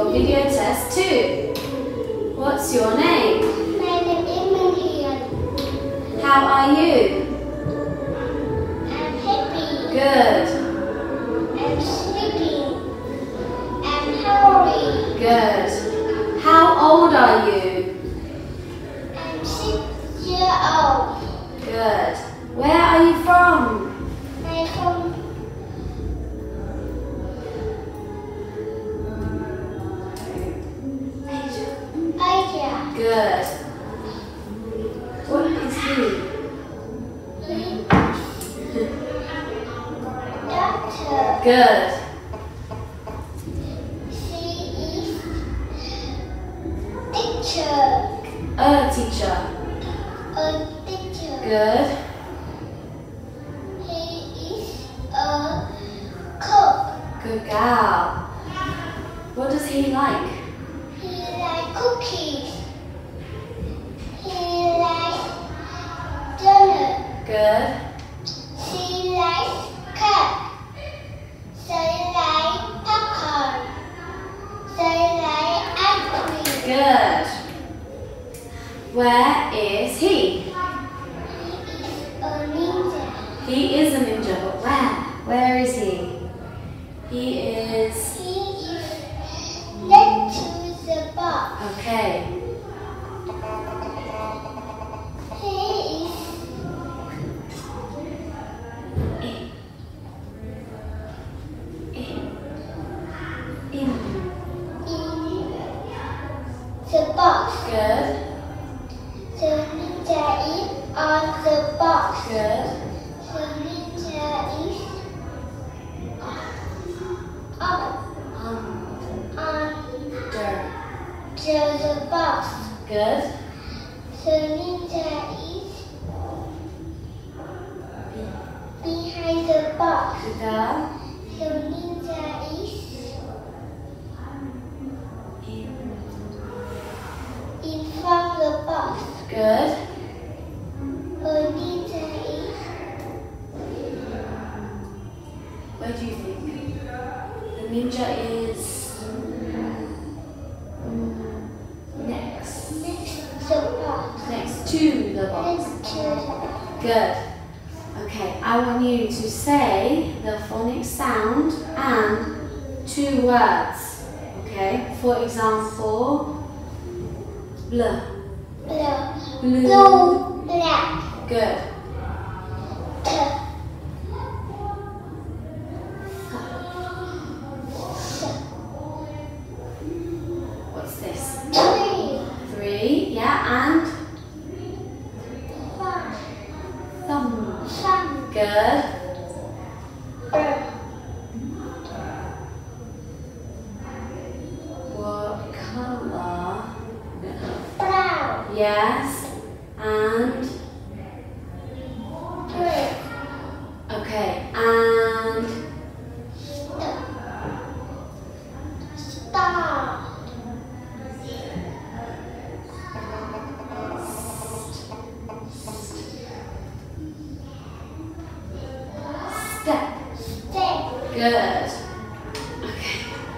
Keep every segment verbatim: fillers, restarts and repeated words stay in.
your video test too. What's your name? My name is Minh Hiền. How are you? I'm happy. Good. I'm sleeping. I'm hungry. Good. How old are you? I'm six years old. Good. Where are you from? I'm from Asia. Good. What is he? Doctor. Good. She is teacher. A teacher. A teacher. Good. He is a cook. Good gal. What does he like? He likes cookies. He likes donut. Good. She likes cake. They like popcorn. They like ice cream. Good. Where is he? He is a ninja. He is a ninja, but where? Where is he? He is... He is next to the box. Okay. He is In. in the box. Good. The ninja is on the box. Good. The ninja is up Under. on the, the box. Good. The ninja is behind the box. Good girl. The ninja is In. in front of the box. Good. The ninja is Where do you think? The ninja is... mm, next. next to the box. Next to the box. Next to the box. Good. Okay, I want you to say the phonic sound and two words. Okay, for example, blue. Blue. Blue. Blue. Black. Good. T. What's this? Three. Three. Yeah, and Five. thumb. Sun. Good. Bird. What color? Brown. Yes. And Red. okay. And Star. step. Step. Good. Okay.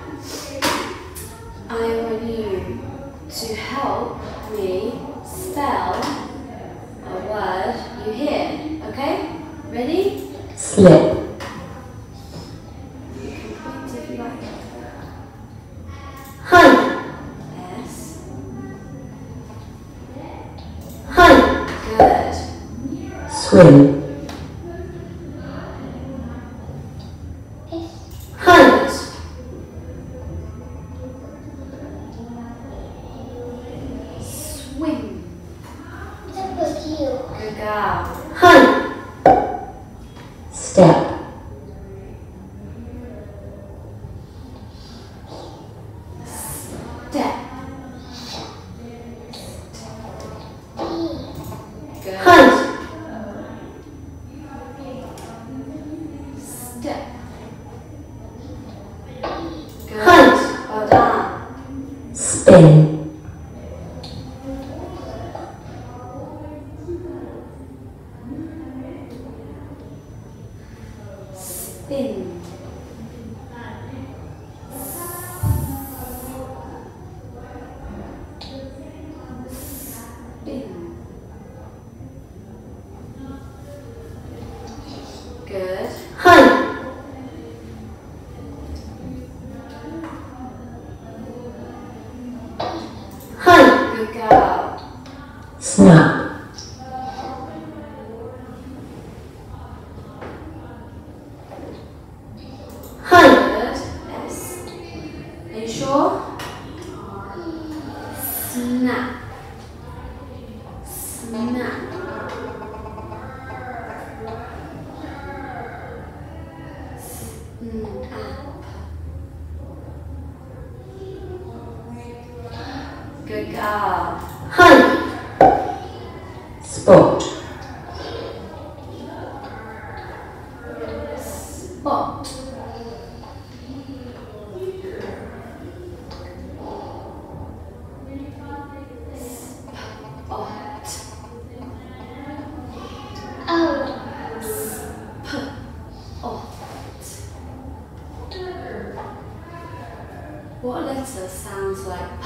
I want you to help me spell a word you hear. Okay? Ready? Slip. You can point if you like. Hunt. Yes. Hunt. Good. Swim. Hunt. Swing. W. Good girl. Hunt. Step. Step. E. Good. Hunt. Step. Good. Hunt. Well done. Spin. Spin. Good girl. Snap. Hike. Good. S. Are you sure? Snap. Snap. Good girl. Hike. Spot. Spot. Spot. Out. Spot. What letter sounds like P?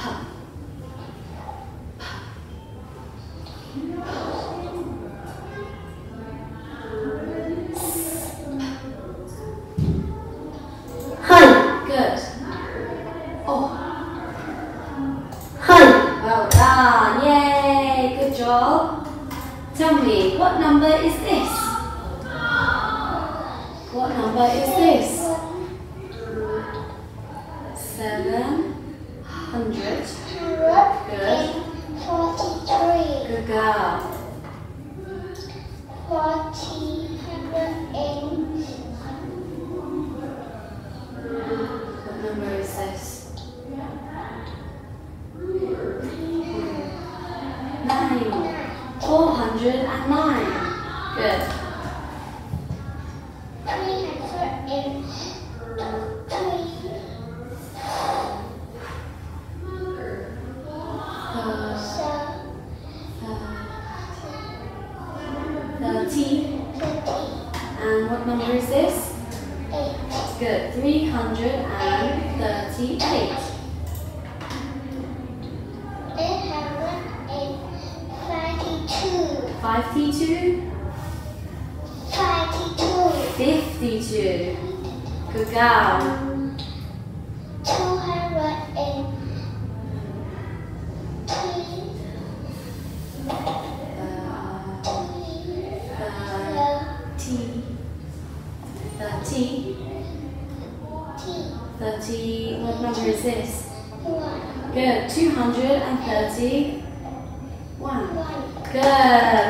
Hike. Good. Oh, Hike. well done. Yay, good job. Tell me, what number is this? What number is this? Seven hundred. Good. Forty-three. Good girl. Forty. Hundred and What number is this? Nine. Four hundred and nine. Good. three hundred and three. Uh, So Thirty. thirty. And what number is this? Eight. Good. Three hundred and thirty-eight. Eight hundred and fifty-two. Fifty-two. Fifty-two. Fifty-two. Good girl. Two hundred and three. Uh, Thirty. Thirty. Thirty. What number is this? One. Good. Two hundred and thirty-one. One. Good.